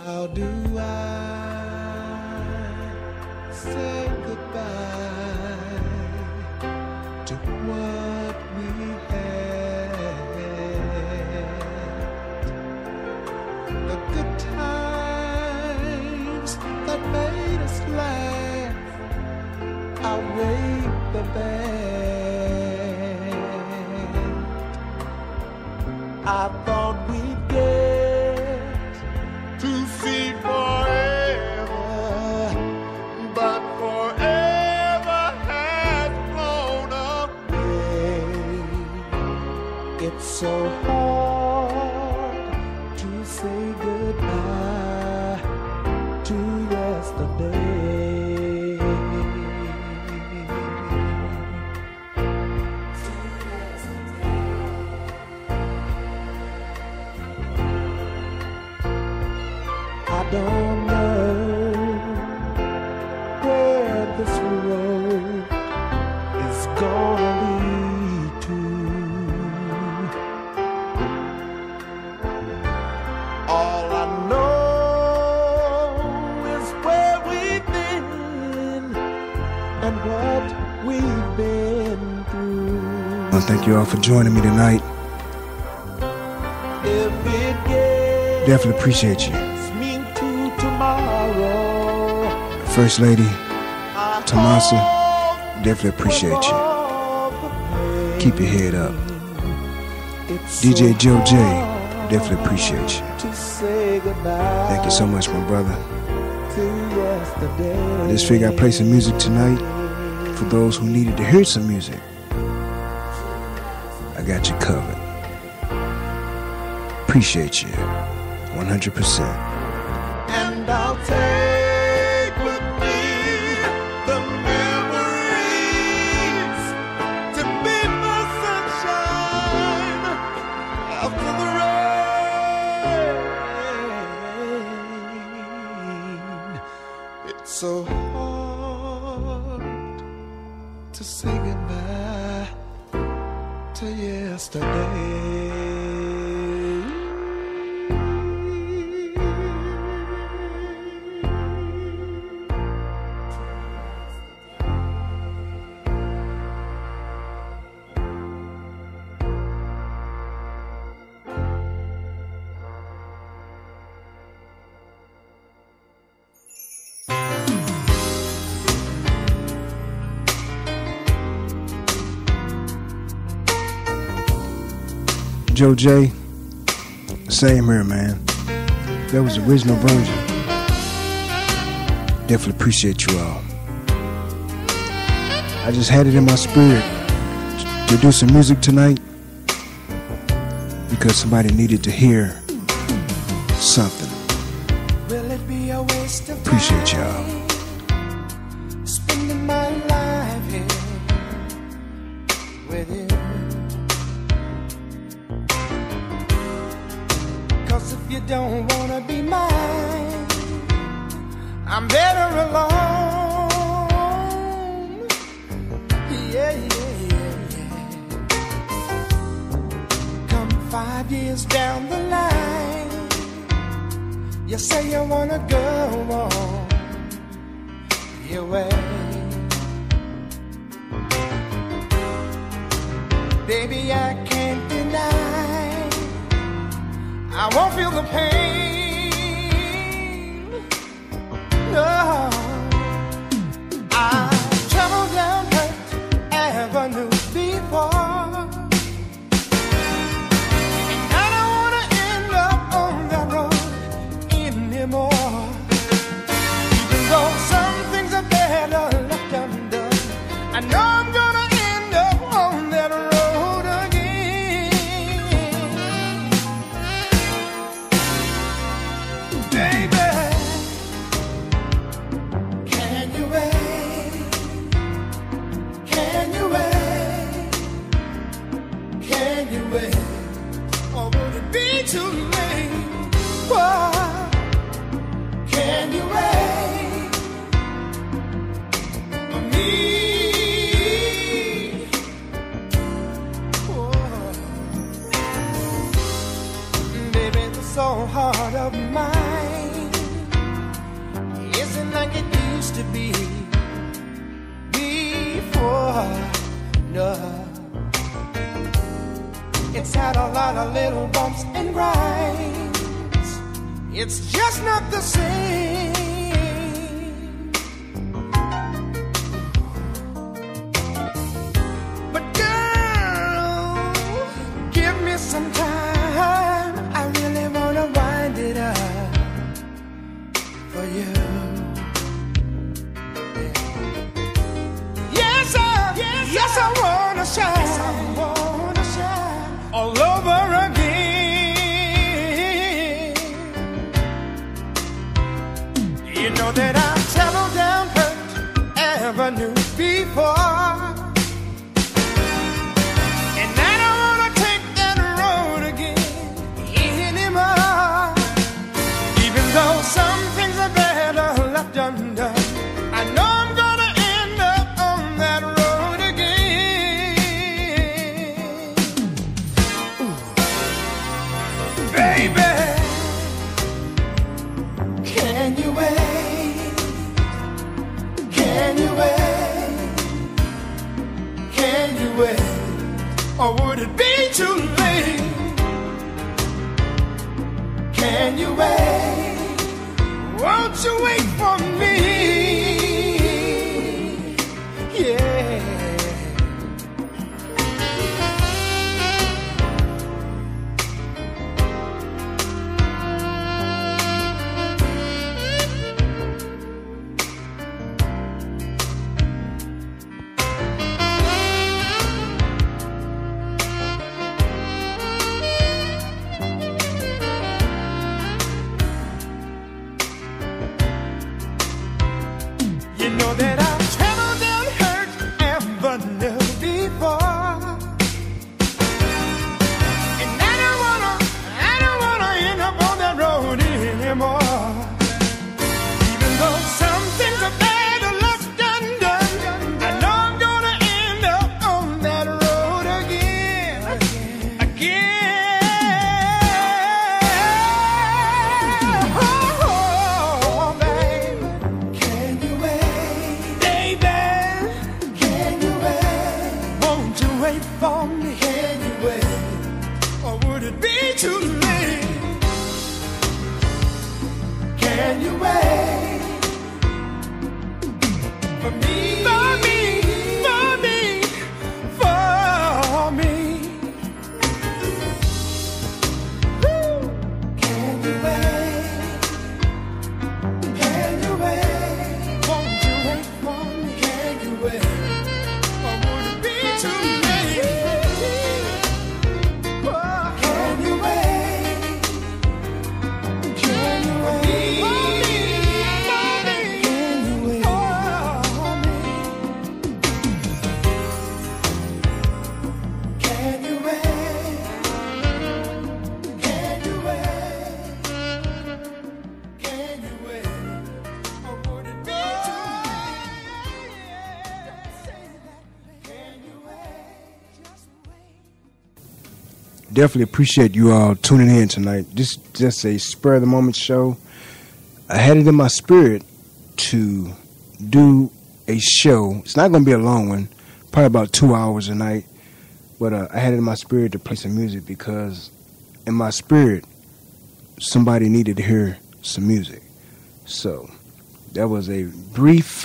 How do I say goodbye to what we had? The good times that made us laugh outweigh the bad. I thought we'd get to see forever, but forever has flown away. It's so hard to say goodbye to yesterday. I don't know where this road is gonna lead to. All I know is where we've been and what we've been through. Well, thank you all for joining me tonight. If it gets Definitely appreciate you. First Lady, Tomasa, definitely appreciate you. Keep your head up. DJ Joe J, definitely appreciate you. Thank you so much, my brother. I just figured I'd play some music tonight for those who needed to hear some music. I got you covered. Appreciate you, 100%. And I'll take with me the memories to be my sunshine after the rain. It's so hard to say goodbye to yesterday. Joe J, same here, man. That was the original version. Definitely appreciate you all. I just had it in my spirit to do some music tonight because somebody needed to hear something. Will it be a waste of Appreciate y'all. spending my life here with you? 'Cause if you don't wanna be mine, I'm better alone. Yeah, yeah, yeah, yeah. Come 5 years down the line, you say you wanna go on your way. Baby, I can't deny I won't feel the pain. No, I traveled down Hurt Avenue before, and I don't wanna end up on that road anymore. Even though some things are better left undone, I know I'm gonna end up on that road again. Baby, can you wait? Can you wait? Can you wait? Or will it be too late? Whoa. Can you wait for me? Whoa. Baby, the soul heart of mine used to be before. No, it's had a lot of little bumps and grinds. It's just not the same. But girl, give me some time. I really wanna wind it up for you. Yes, I wanna shine. Yes, I wanna shine all over again. You know that I've traveled down Hurt Avenue before, and I don't wanna take that road again anymore. Even though some things are better left undone, I know I'm gonna end up on that road. Baby, can you wait? Can you wait? Can you wait? Or would it be too late? Can you wait? Won't you wait for me? Yeah. You know that I've traveled down Hurt Avenue before, and I don't wanna end up on that road anymore. Even though some things are bad or left undone, I know I'm gonna end up on that road again. Oh, baby, can you wait? Baby, can you wait? Won't you wait for me? Can you wait? Or would it be too late? Can you wait for me? For me, for me, for me. Woo. Can you wait? Can you wait? Won't you wait for me? Can you wait? Or would it be too late? Oh, can you wait? Can you wait? For me, for me. Can you wait? For me. Can you wait? Can you wait? Can you wait? Or would it be too late? Say that. Can you wait? Just wait. Definitely appreciate you all tuning in tonight. Just a spur of the moment show. I had it in my spirit to do a show. It's not going to be a long one, probably about 2 hours a night. But I had it in my spirit to play some music because in my spirit, somebody needed to hear some music. So that was a brief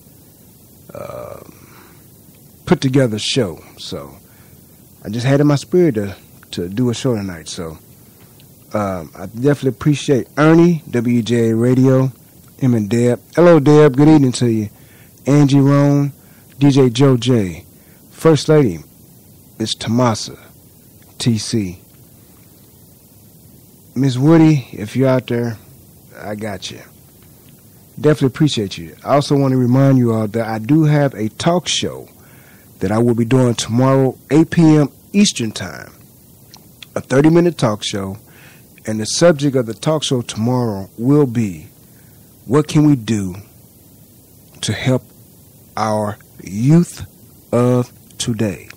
put together show. So I just had it in my spirit to do a show tonight. So I definitely appreciate Ernie, WJ Radio, him and Deb. Hello, Deb. Good evening to you. Angie Roan, DJ Joe J. First Lady, Miss Tomasa, TC. Miss Woody, if you're out there, I got you. Definitely appreciate you. I also want to remind you all that I do have a talk show that I will be doing tomorrow, 8 p.m. Eastern Time. A 30-minute talk show. And the subject of the talk show tomorrow will be, what can we do to help our youth of today?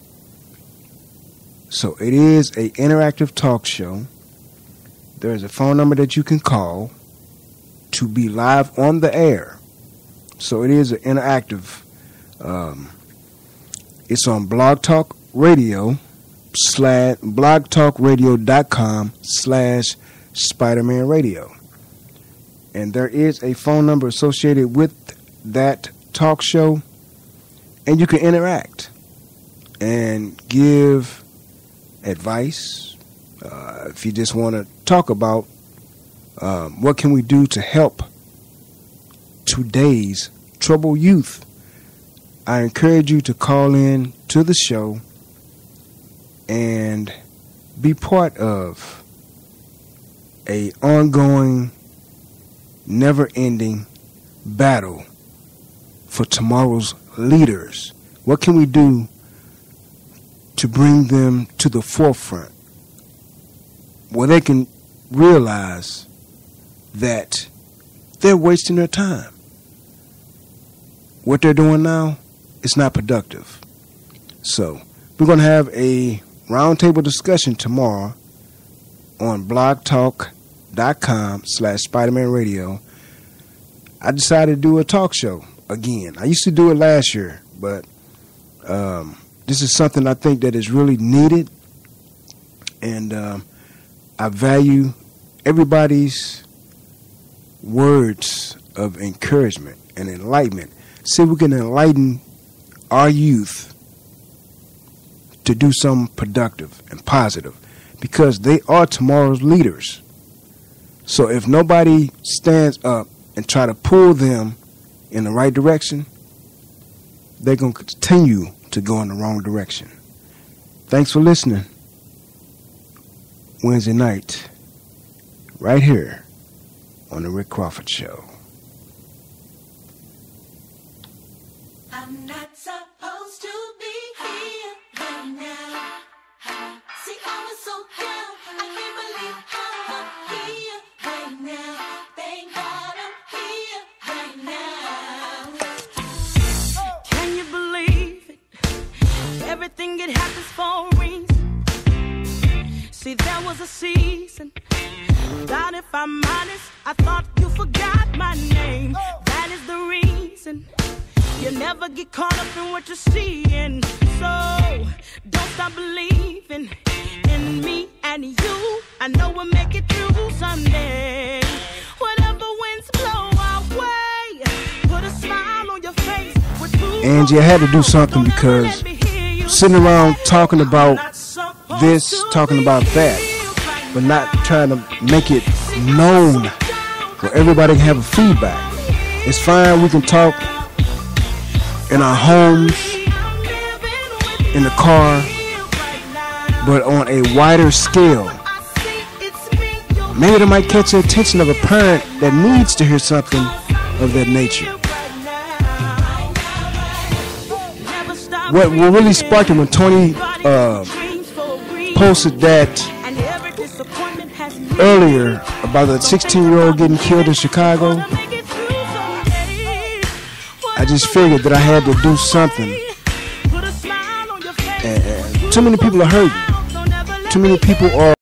So it is an interactive talk show. There is a phone number that you can call to be live on the air. So it is an interactive. It's on Blog Talk Radio / blogtalkradio.com/Spider-Man Radio. And there is a phone number associated with that talk show, and you can interact and give advice. If you just want to talk about what can we do to help today's troubled youth, I encourage you to call in to the show and be part of a ongoing, never-ending battle for tomorrow's leaders. What can we do to bring them to the forefront where they can realize that they're wasting their time? What they're doing now is not productive. So we're going to have a roundtable discussion tomorrow on blogtalk.com/Spider-Man Radio. I decided to do a talk show again. I used to do it last year, but this is something I think that is really needed, and I value everybody's words of encouragement and enlightenment. See if we can enlighten our youth to do something productive and positive, because they are tomorrow's leaders. So if nobody stands up and try to pull them in the right direction, they're going to continue to go in the wrong direction. Thanks for listening. Wednesday night, right here on the Rick Crawford Show. I'm not supposed to be here right now. See, I was so down, I can't believe I'm here right now. Thank God I'm here right now. Can you believe it? Everything it happens for a reason. See, there was a season that, if I'm honest, I thought you forgot my name. That is the reason you never get caught up in what you're seeing. So don't stop believing in me and you. I know we'll make it through someday. Whatever winds blow our way, put a smile on your face. Angie, I had to do something, because sitting around talking about this, talking about that, but not trying to make it known where everybody can have a feedback. It's fine, we can talk in our homes, in the car, but on a wider scale. Maybe they might catch the attention of a parent that needs to hear something of that nature. What really sparked it when Tony posted that earlier about the 16-year-old getting killed in Chicago, I just figured that I had to do something. And too many people are hurting. Too many people are